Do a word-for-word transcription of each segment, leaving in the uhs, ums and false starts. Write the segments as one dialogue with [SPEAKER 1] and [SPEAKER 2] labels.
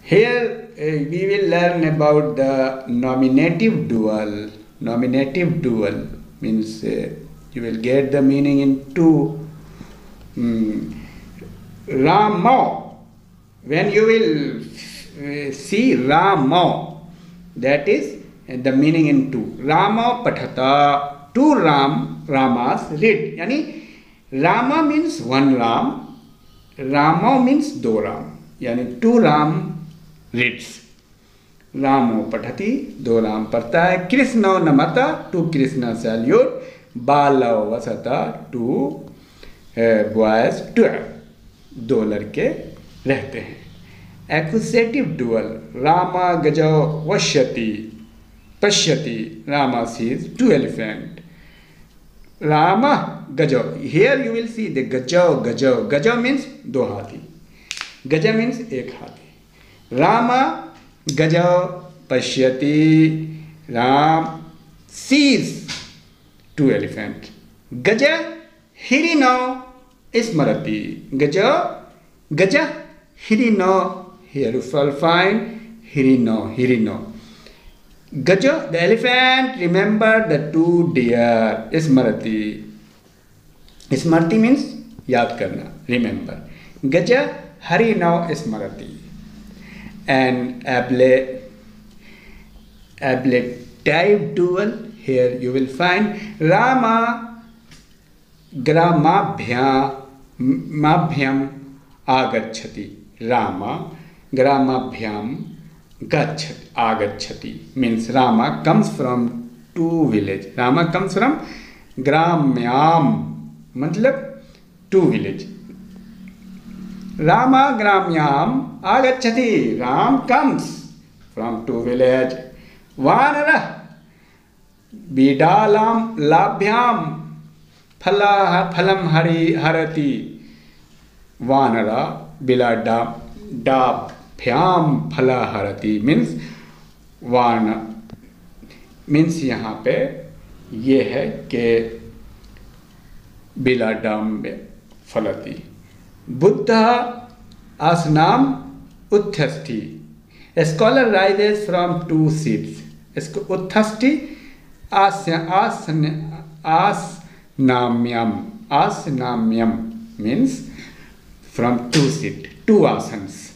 [SPEAKER 1] Here uh, we will learn about the nominative dual. Nominative dual means uh, you will get the meaning in two. Um, Ramo. When you will uh, see Ramo, that is uh, the meaning in two. Rama pathata. Two Ram Ramas read. Yani Rama means one Ram. Rama means do Ram. Yani two Ram reads. Ramo pathati, do Ram पढ़ता है. Krishna namata, to Krishna salute. Bala vasata, to uh, boys twelve. दो लड़के रहते हैं. Accusative dual. Rama gaja vashyati, pashyati. Rama sees two elephants. Rama gaja. Here you will see the gaja, gaja. Gaja means दो हाथी. Gaja means एक हाथी. Rama gaja pashyati. Ram sees two elephants. Gaja hirino Ismarati. Gaja, Gaja, Hirino. Here you shall find Hirino, Hirino. Gaja, the elephant, remember the two deer. Ismarati. Ismarati means याद करना, remember. Gaja, Harino, Ismarati. And able, ablative dual. Here you will find Rama Gramabhya Mabhyam agacchati. Rama Gramabhyam gacchati agacchati means Rama comes from two village. Rama comes from Gramyam matlab two village. Rama Gramyam agacchati. Ram comes from two village. Vanara Bidalam Labhyam Phala Phalam Hari Harati. Vanara Bilada Dab Phyam Phala Harati means Vana means यहाँ पे ये है कि बिलाडाम फलती. Buddha Asnam Utthasti. A scholar rises from two seats. Utthasti Asya Asna Asnamyam. Asnamyam means from two seats, two asanas.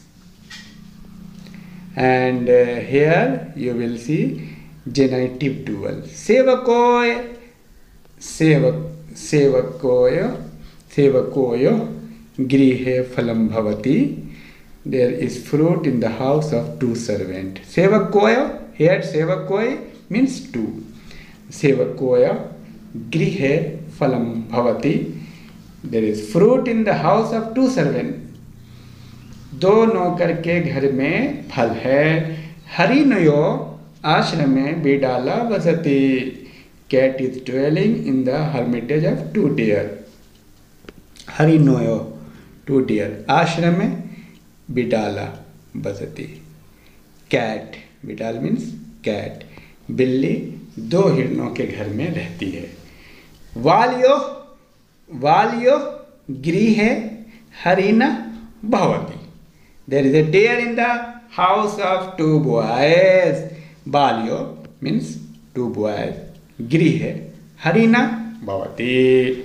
[SPEAKER 1] And uh, here you will see genitive dual. Sevakoy, sevak, sevakoya, sevakoya, grihe phalam bhavati. There is fruit in the house of two servants. Sevakoya, here sevakoy means two. Sevakoya, grihe phalam bhavati. There is fruit in the house of two servants. दो नौकर के घर में फल है. हरिनयो आश्रम में बिडाला वसति. Cat is dwelling in the hermitage of two deer. हरिनयो two deer. आश्रम में बिडाला वसति. Cat, बिडाल means cat. बिल्ली दो हिरणों के घर में रहती है. वालियो वालियो गृह हरिना भवति. There is a deer in the house of two boys. Balyo means two boys. Grihe Harina Bhavati.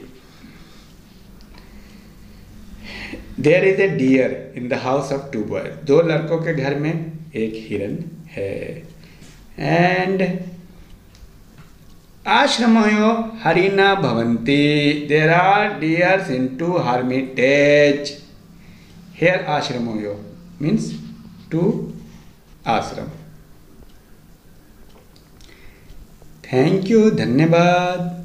[SPEAKER 1] There is a deer in the house of two boys. दो लड़कों के घर में एक हिरन है. And Ashramoyo Harina Bhavanti. There are deers in two hermitage. Here Ashramoyo means two ashram. Thank you. Dhanyavad.